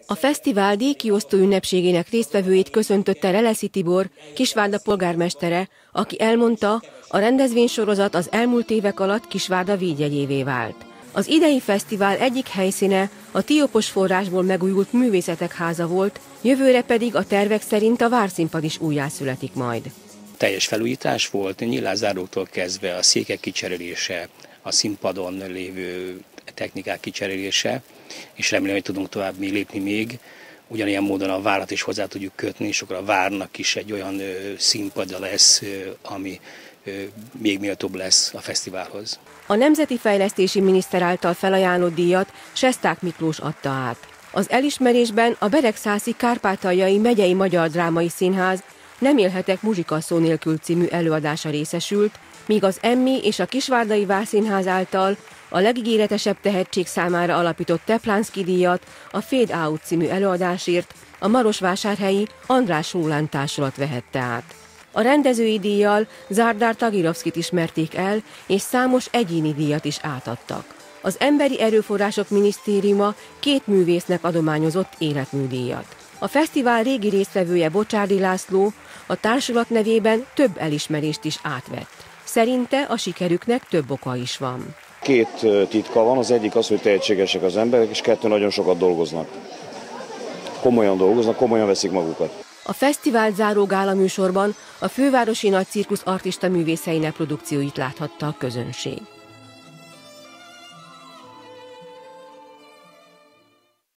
A fesztivál díjkiosztó ünnepségének résztvevőit köszöntötte Releszi Tibor, Kisvárda polgármestere, aki elmondta, a rendezvénysorozat az elmúlt évek alatt Kisvárda védjegyévé vált. Az idei fesztivál egyik helyszíne a Tiopos forrásból megújult Művészetek Háza volt, jövőre pedig a tervek szerint a Várszínpad is újjászületik majd. Teljes felújítás volt, nyilázáróktól kezdve a székek kicserélése, a színpadon lévő technikák kicserélése, és remélem, hogy tudunk tovább lépni még. Ugyanilyen módon a várat is hozzá tudjuk kötni, és akkor a várnak is egy olyan színpada lesz, ami még méltóbb lesz a fesztiválhoz. A Nemzeti Fejlesztési Miniszter által felajánlott díjat Sesták Miklós adta át. Az elismerésben a Beregszászi Kárpátaljai Megyei Magyar Drámai Színház Nem élhetek muzsika szó nélkül című előadása részesült, míg az Emmy és a Kisvárdai Várszínház által a legígéretesebb tehetség számára alapított Teplánszky díjat a Fade Out című előadásért a marosvásárhelyi András Rólánd társulat vehette át. A rendezői díjjal Zárdár Tagirovszkit ismerték el, és számos egyéni díjat is átadtak. Az Emberi Erőforrások Minisztériuma 2 művésznek adományozott életműdíjat. A fesztivál régi résztvevője Bocsárdi László a társulat nevében több elismerést is átvett. Szerinte a sikerüknek több oka is van. 2 titka van, az egyik az, hogy tehetségesek az emberek, és 2 nagyon sokat dolgoznak. Komolyan dolgoznak, komolyan veszik magukat. A fesztivált záró gálaműsorban a fővárosi nagy cirkusz artista művészeinek produkcióit láthatta a közönség.